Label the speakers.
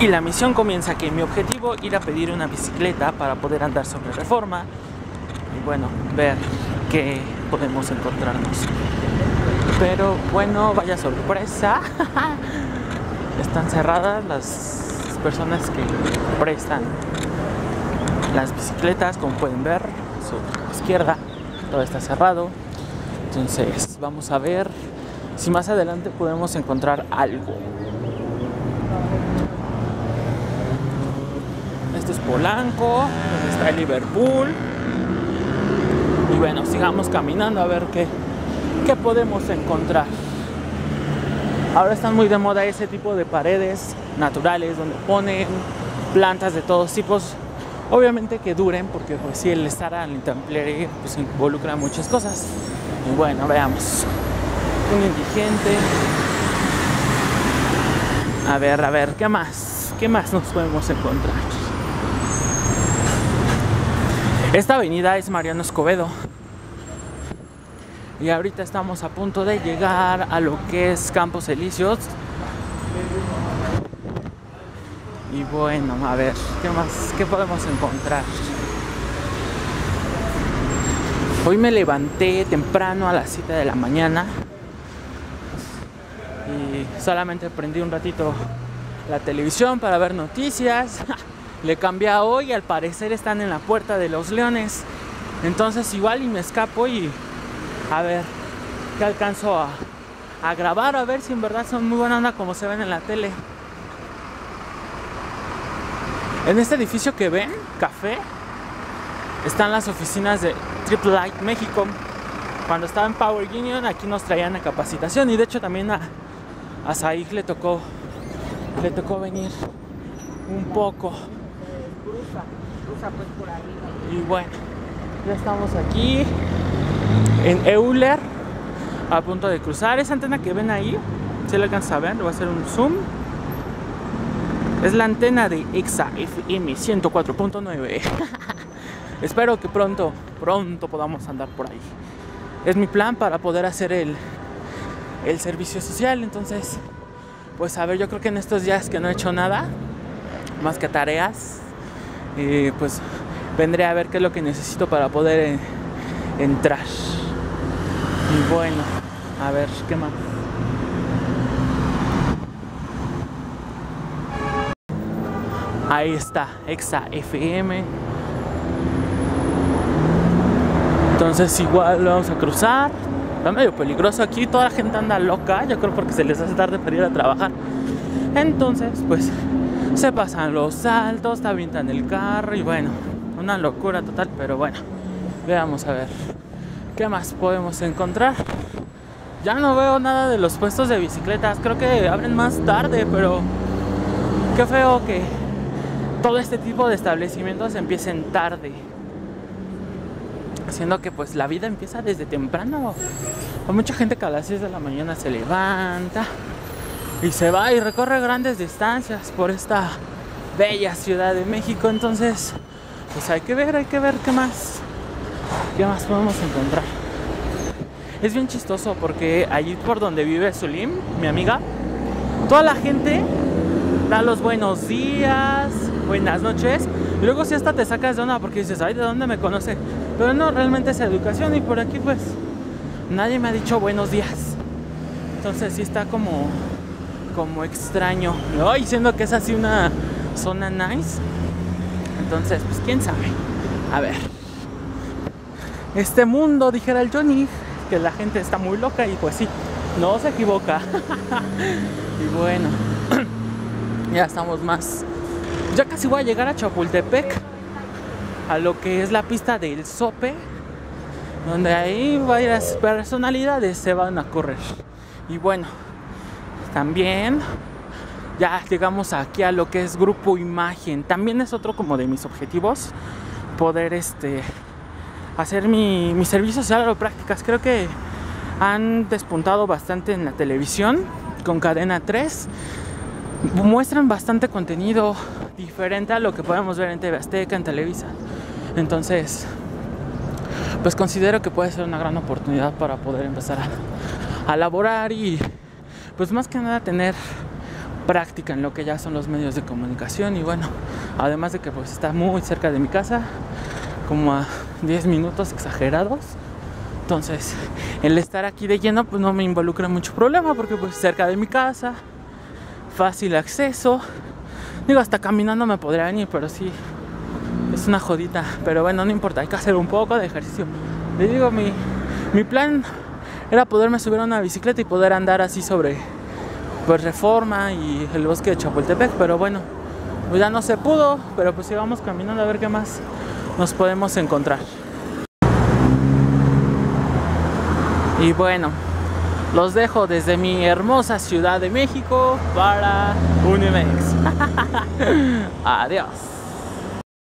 Speaker 1: Y la misión comienza aquí. Mi objetivo, ir a pedir una bicicleta para poder andar sobre Reforma. Y bueno, ver qué podemos encontrarnos. Pero bueno, vaya sorpresa. Están cerradas las personas que prestan las bicicletas, como pueden ver, sobre la izquierda, todo está cerrado. Entonces vamos a ver si más adelante podemos encontrar algo. Esto es Polanco, donde está el Liverpool. Y bueno, sigamos caminando a ver qué podemos encontrar. Ahora están muy de moda ese tipo de paredes naturales donde ponen plantas de todos tipos. Obviamente que duren, porque pues si el estar a la intemperie pues involucra muchas cosas. Y bueno, veamos. Un indigente. A ver, ¿qué más? ¿Qué más nos podemos encontrar? Esta avenida es Mariano Escobedo. Y ahorita estamos a punto de llegar a lo que es Campos Elíseos. Y bueno, a ver, ¿qué más? ¿Qué podemos encontrar? Hoy me levanté temprano a las 7 de la mañana. Y solamente prendí un ratito la televisión para ver noticias. Le cambié a hoy y al parecer están en la Puerta de los Leones. Entonces igual y me escapo y a ver qué alcanzo a grabar, a ver si en verdad son muy buena onda como se ven en la tele. En este edificio que ven, café, están las oficinas de Triple Light México. Cuando estaba en Power Union, aquí nos traían a capacitación. Y de hecho también a Saik le tocó venir un poco. Cruza pues por ahí. Y bueno, ya estamos aquí en Euler, a punto de cruzar. Esa antena que ven ahí, si la alcanzan a ver, le voy a hacer un zoom. Es la antena de EXA FM 104.9. Espero que pronto podamos andar por ahí. Es mi plan para poder hacer el servicio social. Entonces, pues a ver, yo creo que en estos días que no he hecho nada más que tareas, pues vendré a ver qué es lo que necesito para poder entrar. Y bueno, a ver, ¿qué más? Ahí está, EXA FM. Entonces igual vamos a cruzar. Está medio peligroso aquí, toda la gente anda loca. Yo creo porque se les hace tarde para ir a trabajar. Entonces, pues, se pasan los saltos, te avientan el carro y bueno, una locura total. Pero bueno, veamos a ver qué más podemos encontrar. Ya no veo nada de los puestos de bicicletas. Creo que abren más tarde, pero qué feo que todo este tipo de establecimientos empiecen tarde, haciendo que pues la vida empieza desde temprano. Hay mucha gente que a las 6 de la mañana se levanta y se va y recorre grandes distancias por esta bella Ciudad de México. Entonces pues hay que ver qué más podemos encontrar. Es bien chistoso porque allí por donde vive Zulim, mi amiga, toda la gente da los buenos días, buenas noches. Y luego si hasta te sacas de onda porque dices, ay, ¿de dónde me conoce? Pero no, realmente es educación. Y por aquí pues nadie me ha dicho buenos días. Entonces sí está como extraño, ¿no? Y siendo que es así una zona nice. Entonces pues quién sabe. A ver, este mundo, dijera el Johnny, que la gente está muy loca. Y pues sí, no se equivoca. Y bueno, ya estamos más. Ya casi voy a llegar a Chapultepec, a lo que es la pista del Zope, donde ahí varias personalidades se van a correr. Y bueno, también ya llegamos aquí a lo que es Grupo Imagen. También es otro como de mis objetivos, poder hacer mi servicio social o prácticas. Creo que han despuntado bastante en la televisión con Cadena 3. Muestran bastante contenido diferente a lo que podemos ver en TV Azteca, en Televisa. Entonces, pues considero que puede ser una gran oportunidad para poder empezar a laborar y pues más que nada tener práctica en lo que ya son los medios de comunicación. Y bueno, además de que pues está muy cerca de mi casa, como a 10 minutos exagerados. Entonces el estar aquí de lleno pues no me involucra mucho problema, porque pues cerca de mi casa, fácil acceso. Digo, hasta caminando me podría venir, pero sí es una jodita. Pero bueno, no importa, hay que hacer un poco de ejercicio. Les digo, mi plan era poderme subir a una bicicleta y poder andar así sobre pues Reforma y el bosque de Chapultepec. Pero bueno, pues ya no se pudo. Pero pues sigamos caminando a ver qué más nos podemos encontrar. Y bueno, los dejo desde mi hermosa Ciudad de México para Unimex. Adiós.